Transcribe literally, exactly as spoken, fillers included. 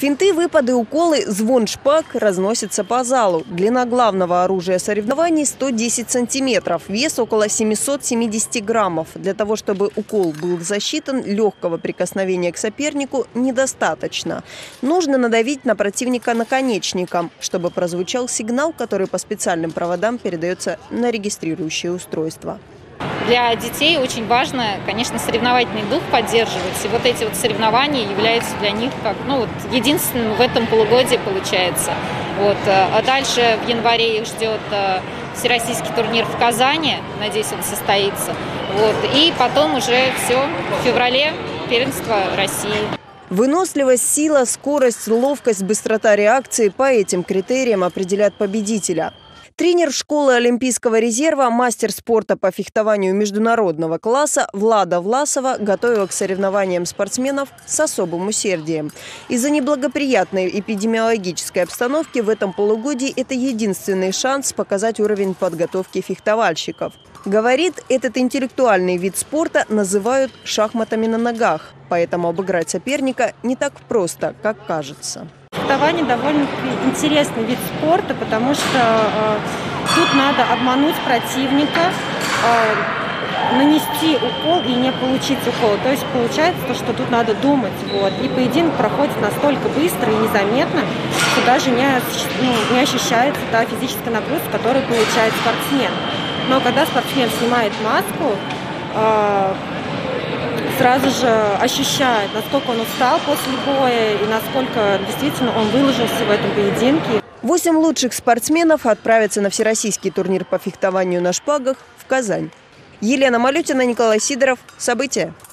Финты, выпады, уколы, звон шпаг разносится по залу. Длина главного оружия соревнований – сто десять сантиметров, вес около семисот семидесяти граммов. Для того, чтобы укол был засчитан, легкого прикосновения к сопернику недостаточно. Нужно надавить на противника наконечником, чтобы прозвучал сигнал, который по специальным проводам передается на регистрирующее устройство. Для детей очень важно, конечно, соревновательный дух поддерживать. И вот эти вот соревнования являются для них как, ну, вот, единственным в этом полугодии получается. Вот. А дальше в январе их ждет всероссийский турнир в Казани. Надеюсь, он состоится. Вот. И потом уже все, в феврале первенство России. Выносливость, сила, скорость, ловкость, быстрота реакции – по этим критериям определят победителя. Тренер школы Олимпийского резерва, мастер спорта по фехтованию международного класса Влада Власова готовила к соревнованиям спортсменов с особым усердием. Из-за неблагоприятной эпидемиологической обстановки в этом полугодии это единственный шанс показать уровень подготовки фехтовальщиков. Говорит, этот интеллектуальный вид спорта называют шахматами на ногах, поэтому обыграть соперника не так просто, как кажется. Фехтование довольно-таки интересный вид спорта, потому что э, тут надо обмануть противника, э, нанести укол и не получить укол. То есть получается то, что тут надо думать. Вот. И поединок проходит настолько быстро и незаметно, что даже не, ну, не ощущается та физическая нагрузка, которую получает спортсмен. Но когда спортсмен снимает маску, э, сразу же ощущает, насколько он устал после боя и насколько действительно он выложился в этом поединке. Восемь лучших спортсменов отправятся на всероссийский турнир по фехтованию на шпагах в Казань. Елена Малютина, Николай Сидоров. События.